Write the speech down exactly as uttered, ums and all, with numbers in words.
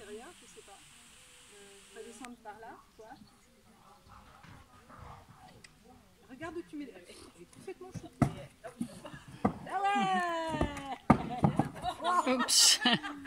l'intérieur, je sais pas. On va descendre par là, quoi. Regarde où tu mets. Elle est complètement chou. Ah ouais. Oups.